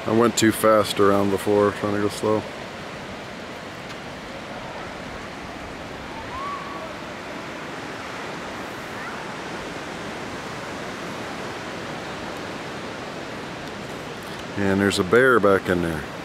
I went too fast around before, trying to go slow. And there's a bear back in there.